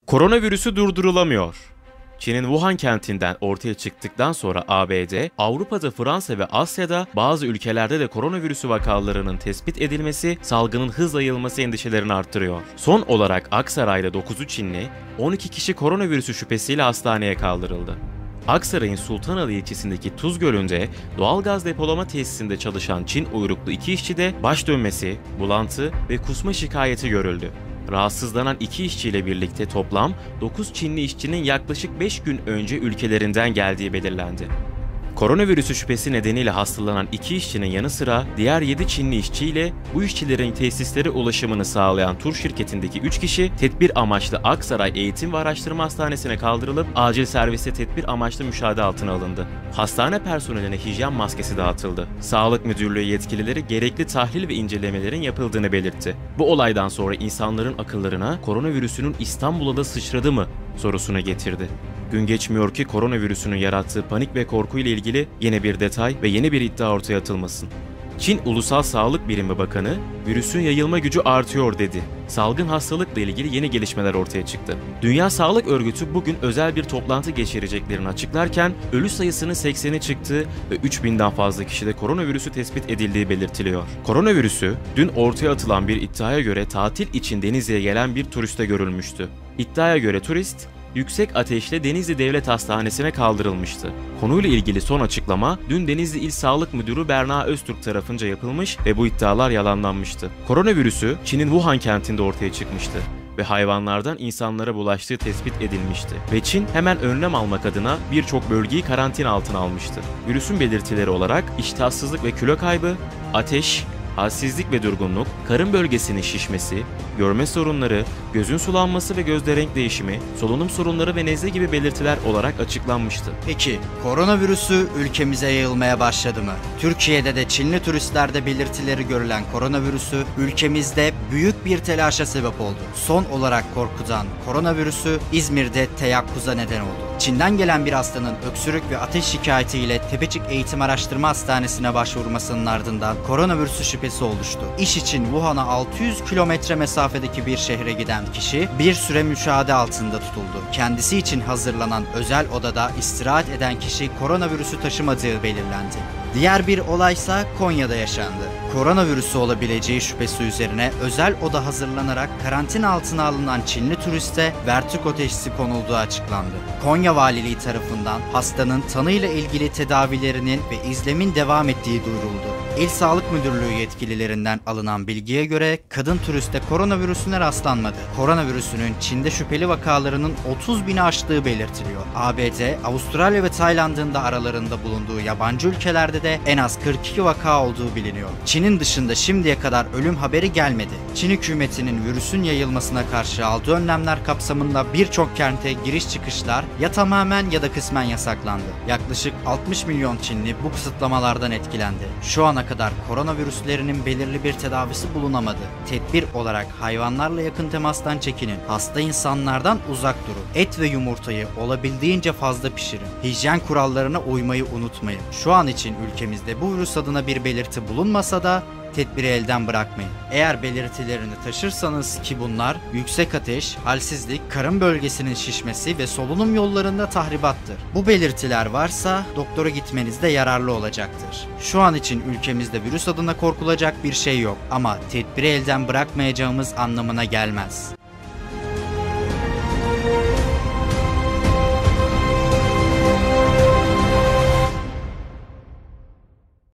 Koronavirüsü durdurulamıyor. Çin'in Wuhan kentinden ortaya çıktıktan sonra ABD, Avrupa'da, Fransa ve Asya'da bazı ülkelerde de koronavirüsü vakalarının tespit edilmesi, salgının hızla yayılması endişelerini arttırıyor. Son olarak Aksaray'da 9'u Çinli, 12 kişi koronavirüsü şüphesiyle hastaneye kaldırıldı. Aksaray'ın Sultanali ilçesindeki Tuz Gölü'nde doğalgaz depolama tesisinde çalışan Çin uyruklu 2 işçide baş dönmesi, bulantı ve kusma şikayeti görüldü. Rahatsızlanan 2 işçiyle birlikte toplam 9 Çinli işçinin yaklaşık 5 gün önce ülkelerinden geldiği belirlendi. Koronavirüsü şüphesi nedeniyle hastalanan 2 işçinin yanı sıra diğer 7 Çinli işçiyle bu işçilerin tesislere ulaşımını sağlayan tur şirketindeki 3 kişi tedbir amaçlı Aksaray Eğitim ve Araştırma Hastanesi'ne kaldırılıp acil servise tedbir amaçlı müşahede altına alındı. Hastane personeline hijyen maskesi dağıtıldı. Sağlık Müdürlüğü yetkilileri gerekli tahlil ve incelemelerin yapıldığını belirtti. Bu olaydan sonra insanların akıllarına koronavirüsünün İstanbul'a da sıçradı mı sorusunu getirdi. Gün geçmiyor ki koronavirüsünün yarattığı panik ve korku ile ilgili yeni bir detay ve yeni bir iddia ortaya atılmasın. Çin Ulusal Sağlık Birimi Bakanı, virüsün yayılma gücü artıyor dedi. Salgın hastalıkla ilgili yeni gelişmeler ortaya çıktı. Dünya Sağlık Örgütü bugün özel bir toplantı geçireceklerini açıklarken ölü sayısının 80'e çıktığı ve 3000'den fazla kişide koronavirüsü tespit edildiği belirtiliyor. Koronavirüsü dün ortaya atılan bir iddiaya göre tatil için Denizli'ye gelen bir turiste görülmüştü. İddiaya göre turist, yüksek ateşle Denizli Devlet Hastanesi'ne kaldırılmıştı. Konuyla ilgili son açıklama dün Denizli İl Sağlık Müdürü Berna Öztürk tarafınca yapılmış ve bu iddialar yalanlanmıştı. Koronavirüsü Çin'in Wuhan kentinde ortaya çıkmıştı ve hayvanlardan insanlara bulaştığı tespit edilmişti. Ve Çin hemen önlem almak adına birçok bölgeyi karantina altına almıştı. Virüsün belirtileri olarak iştahsızlık ve kilo kaybı, ateş, halsizlik ve durgunluk, karın bölgesinin şişmesi, görme sorunları, gözün sulanması ve gözde renk değişimi, solunum sorunları ve nezle gibi belirtiler olarak açıklanmıştı. Peki, koronavirüsü ülkemize yayılmaya başladı mı? Türkiye'de de Çinli turistlerde belirtileri görülen koronavirüsü ülkemizde büyük bir telaşa sebep oldu. Son olarak korkutan koronavirüsü İzmir'de teyakkuza neden oldu. Çin'den gelen bir hastanın öksürük ve ateş şikayetiyle Tepecik Eğitim Araştırma Hastanesi'ne başvurmasının ardından koronavirüsü şüphesi oluştu. İş için Wuhan'a 600 kilometre mesafedeki bir şehre giden kişi bir süre müşahede altında tutuldu. Kendisi için hazırlanan özel odada istirahat eden kişi koronavirüsü taşımadığı belirlendi. Diğer bir olaysa Konya'da yaşandı. Koronavirüsü olabileceği şüphesi üzerine özel oda hazırlanarak karantina altına alınan Çinli turiste vertigo teşhisi konulduğu açıklandı. Konya Valiliği tarafından hastanın tanıyla ilgili tedavilerinin ve izlemin devam ettiği duyuruldu. İl Sağlık Müdürlüğü yetkililerinden alınan bilgiye göre kadın turiste koronavirüsüne rastlanmadı. Koronavirüsünün Çin'de şüpheli vakalarının 30 bini aştığı belirtiliyor. ABD, Avustralya ve Tayland'ın da aralarında bulunduğu yabancı ülkelerde de en az 42 vaka olduğu biliniyor. Çin'in dışında şimdiye kadar ölüm haberi gelmedi. Çin hükümetinin virüsün yayılmasına karşı aldığı önlemler kapsamında birçok kente giriş çıkışlar ya tamamen ya da kısmen yasaklandı. Yaklaşık 60 milyon Çinli bu kısıtlamalardan etkilendi. Şu ana kadar koronavirüslerinin belirli bir tedavisi bulunamadı. Tedbir olarak hayvanlarla yakın temastan çekinin. Hasta insanlardan uzak durun. Et ve yumurtayı olabildiğince fazla pişirin. Hijyen kurallarına uymayı unutmayın. Şu an için ülkemizde bu virüs adına bir belirti bulunmasa da tedbiri elden bırakmayın. Eğer belirtilerini taşırsanız ki bunlar yüksek ateş, halsizlik, karın bölgesinin şişmesi ve solunum yollarında tahribattır. Bu belirtiler varsa doktora gitmenizde yararlı olacaktır. Şu an için ülkemizde virüs adına korkulacak bir şey yok ama tedbiri elden bırakmayacağımız anlamına gelmez.